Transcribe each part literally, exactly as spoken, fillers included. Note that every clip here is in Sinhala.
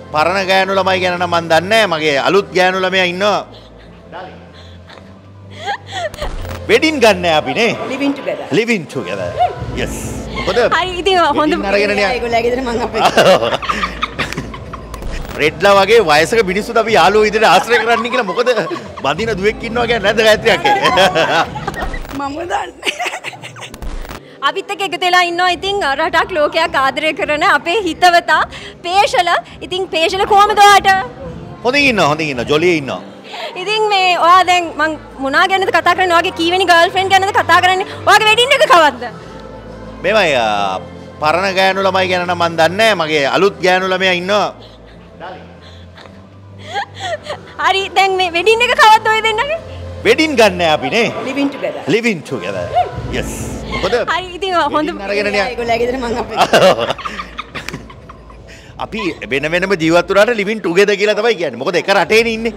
පරණ ගෑනු ළමයි ගැන නම් මන් දන්නේ නැහැ. මගේ අලුත් ගෑනු ළමයා ඉන්නවා. වෙඩින් ගන්න අපි නේ. living together. living together. yes. මොකද? හරි ඉතින් හොඳ අරගෙන නේ. ඒගොල්ලෝ ගෙදර මං අපේ. රෙඩ්ලා වගේ වයසක මිනිස්සුත් අපි යාළුවෝ විදිහට ආශ්‍රය කරන්න කියලා මොකද බඳින දුවෙක් ඉන්නවා කියන්නේ නැද්ද ගායත්‍රියක්? මම දන්නේ. අපිත් එක්ක එකතු වෙලා ඉන්නවා ඉතින් රටක් ලෝකයක් ආදරය කරන අපේ හිතවතා පේශල. ඉතින් පේශල කොහමද ඔයාට? හොඳින් ඉන්නවා හොඳින් ඉන්නවා ජොලියේ ඉන්නවා. ඉතින් මේ ඔයා දැන් මං මොනා ගැනද කතා කරන්නේ? ඔයාගේ කීවෙනි ගර්ල්ෆ්‍රෙන්ඩ් ගැනද කතා කරන්නේ? ඔයාගේ වෙඩින් එක කවද්ද? මේවයි පරණ ගෑනු ළමයි ගැන නම් මන් දන්නේ නැහැ. මගේ අලුත් ගෑනු ළමයා ඉන්නවා. හරි දැන් මේ වෙඩින් එක කවද්ද ඔය දෙන්නගේ? වෙඩින් ගන්න අපි නේ. living together. living together. yes. මොකද? හරි ඉතින් හොඳ අරගෙන නේ. ඒගොල්ලෝ ගෙදර මං අපේ. අපි වෙන වෙනම ජීවත් වුණාට living together කියලා තමයි කියන්නේ. මොකද එක රටේනේ ඉන්නේ.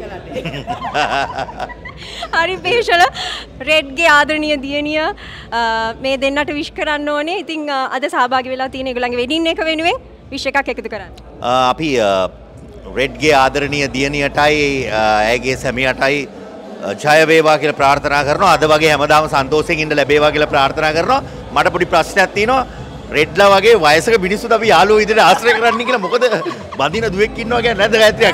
හරි පේශල රෙඩ්ගේ ආදරණීය දියණිය මේ දෙන්නට විශ් කරන්න ඕනේ. ඉතින් අද සහභාගී වෙලා තියෙන ඒගොල්ලන්ගේ වෙඩින් එක වෙනුවෙන් විශ් එකක් එකතු කරන්න. අපි රෙඩ්ගේ ආදරණීය දියණියටයි ඇයගේ සැමියාටයි ජය වේවා කියලා ප්‍රාර්ථනා කරනවා. අද වගේ හැමදාම සන්තෝෂයෙන් ඉන්න ලැබේවා කියලා ප්‍රාර්ථනා කරනවා. මට පොඩි ප්‍රශ්නයක් තියෙනවා. රෙඩ්ලා වගේ වයසක මිනිස්සුත් අපි යාළුවෝ විදිහට ආශ්‍රය කරන්න කියලා මොකද බඳින දුවෙක් ඉන්නවා කියන්නේ නැද්ද ගායත්‍රියක්?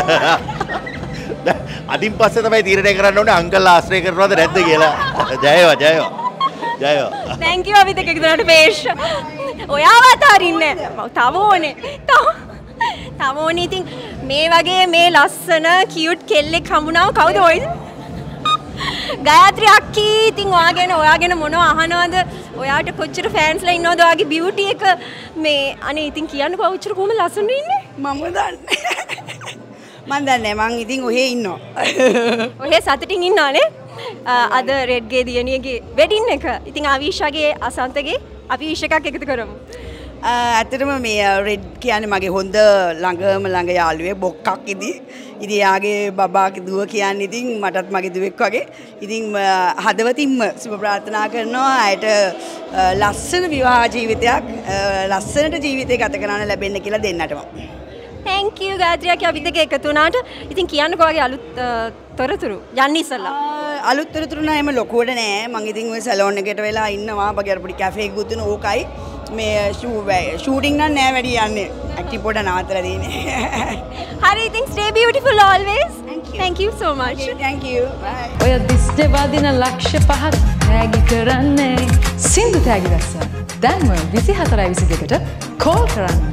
අදින් පස්සේ තමයි තීරණය කරන්න ඕනේ අංකල් ආශ්‍රය කරනවද නැද්ද කියලා. ජයවා ජයවා. ජයවා. thank you අපි දෙක එකතුනට පේෂ්. ඔයාව අතාරින්නේ නැහැ. තව ඕනේ. තව ඕනේ ඉතින් මේ වගේ මේ ලස්සන කියුට් කෙල්ලෙක් හම්බුනාම කවුද ඔයද? ගායත්‍රි අක්කී ඉතින් ඔයාගෙන ඔයාගෙන මොනව අහනවද? ඔයාට කොච්චර ෆෑන්ස්ලා ඉන්නවද ඔයාගේ බියුටි එක මේ අනේ ඉතින් කියන්නකෝ ඔච්චර කොහොම ලස්සන ඉන්නේ? මම දන්නේ. මම දන්නේ මං ඉතින් ඔහේ ඉන්නවා. ඔහේ සතුටින් ඉන්නවනේ. අද රෙඩ්ගේ දියණියගේ වෙඩින් එක. ඉතින් ආවිෂාගේ අසන්තගේ අපි විශ් එකක් එකතු කරමු. ඇත්තටම මේ රෙඩ් කියන්නේ මගේ හොඳ ළඟම ළඟ යාළුවේ බොක්කක් ඉදි. ඉතින් යාගේ බබාගේ දුව කියන්නේ ඉතින් මටත් මගේ දුවෙක් වගේ. ඉතින් හදවතින්ම සුබ ප්‍රාර්ථනා කරනවා අයට ලස්සන විවාහ ජීවිතයක් ලස්සනට ජීවිතය ගත කරන්න ලැබෙන්න කියලා දෙන්නටම. thank you ගායත්‍රි අක්කා අපි දෙක එකතු වුණාට. ඉතින් කියන්නකෝ වගේ අලුත් තොරතුරු යන්න ඉස්සලා. අලුත් තොරතුරු නෑ එම ලොකුවට නෑ. මං ඉතින් ඔය සැලෝන් එකකට වෙලා ඉන්නවා. බගේ අර පොඩි කැෆේ එකකුත් දුන ඕකයි. මේ ෂූටින් නම් නෑ වැඩි යන්නේ. ඇක්ටිව් පොඩ නවත්තලා තියෙන්නේ. හරි ඉතින් stay beautiful always. thank you thank you so much. okay, thank you bye. ඔය දිස්ටේ වදින ලක්ෂ පහක් තෑගි කරන්නේ සින්දු තෑගි රැස්ස. දැන්ම විසි හතරයි විසි දෙකට කෝල් කරන්න.